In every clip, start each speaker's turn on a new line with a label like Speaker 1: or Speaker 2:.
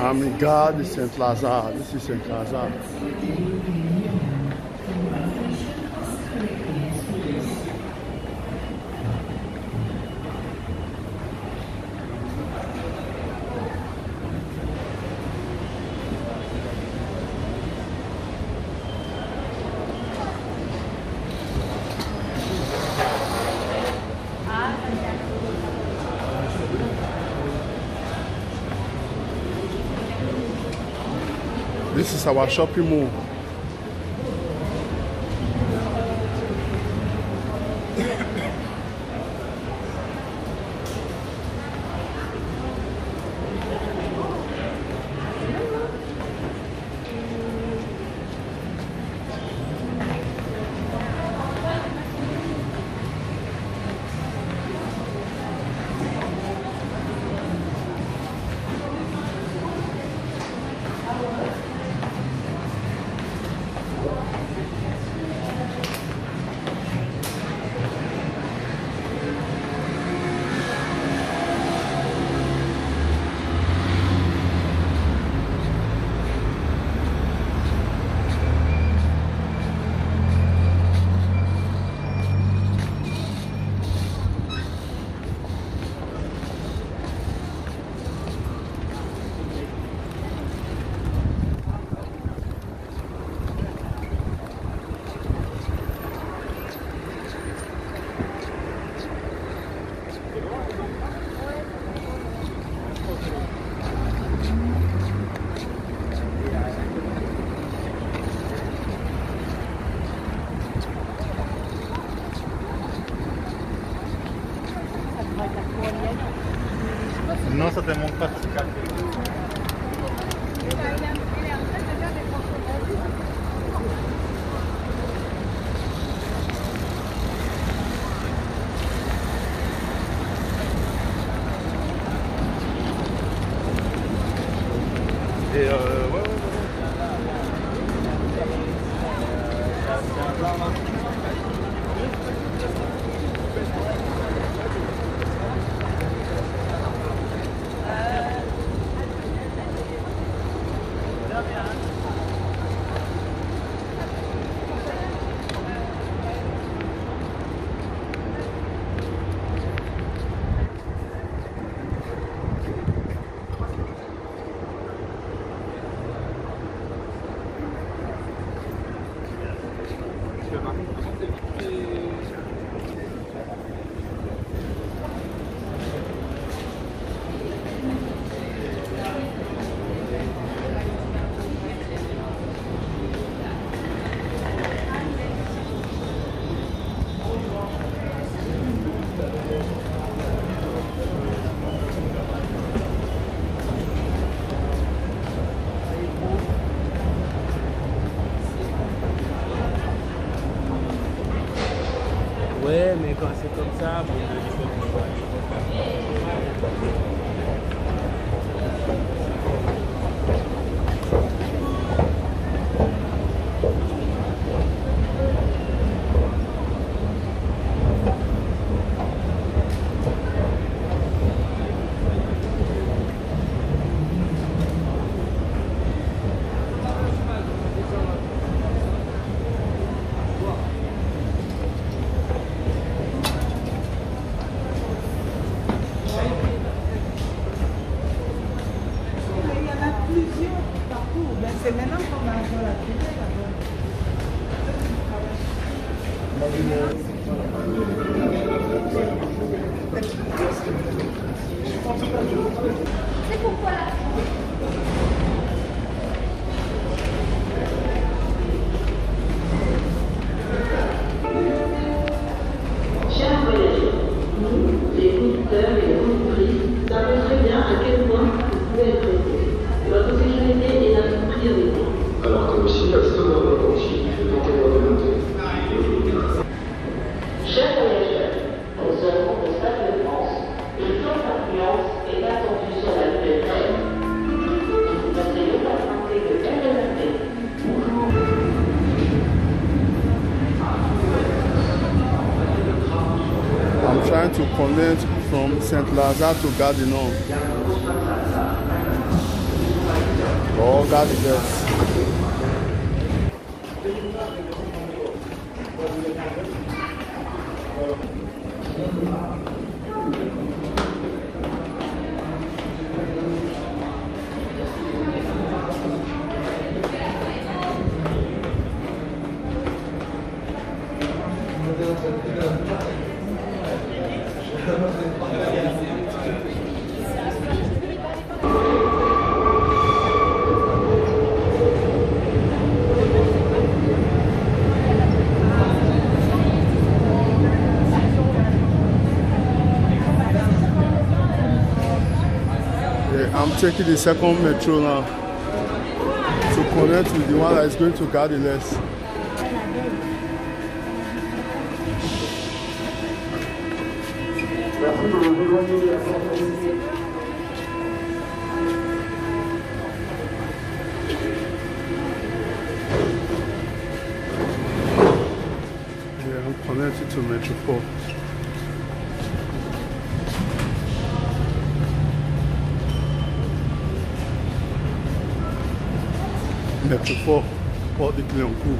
Speaker 1: I'm in Gare de Saint-Lazare. This is Saint-Lazare. This is our shopping mall.
Speaker 2: Non, ça te manque pas de café. Et ouais.
Speaker 3: Ouais, mais quand c'est comme ça, bon,
Speaker 4: c'est maintenant qu'on a encore la télé là-bas.
Speaker 5: C'est pourquoi là.
Speaker 6: Chers voyageurs, nous, les conducteurs et les conductrices, savons très bien à quel point vous pouvez être pressés. Votre sécurité est notre priorité.
Speaker 7: Alors que aussi, astronautes attentifs, tentez-moi de monter.
Speaker 6: Chers voyageurs, au salon de Stade de France, une forte influence est attendue sur la nouvelle traîne. Nous vous conseillons d'emprunter le RMT.
Speaker 1: I'm trying to connect from Saint-Lazare to Gare du Nord. on Gare de l'Est. I'm taking the second metro now to connect with the one that is going to Gare de l'Est. Yeah, I'm connected to Metro 4. Metro 4, Porte de Clignancourt.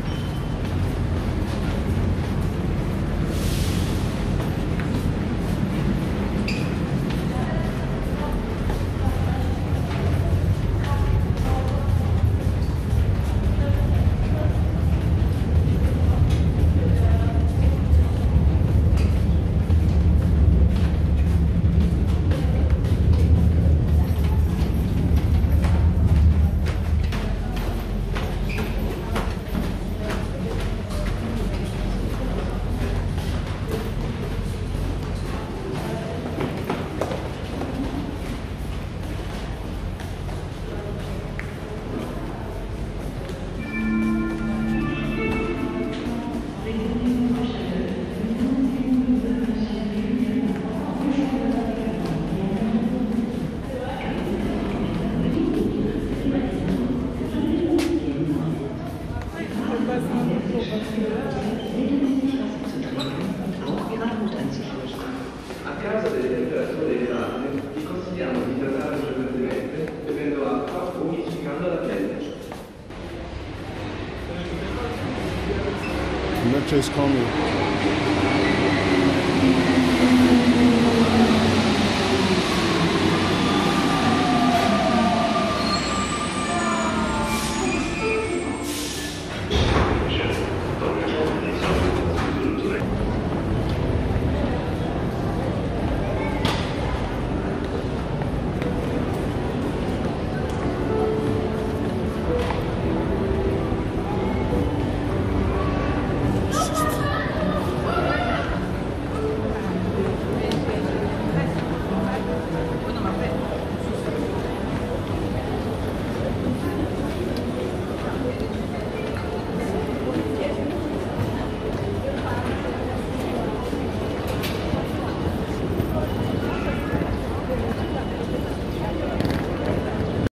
Speaker 7: A causa delle temperature elevate, vi consigliamo di idratare frequentemente bevendo acqua o umidificando la pelle.
Speaker 1: Metro is coming.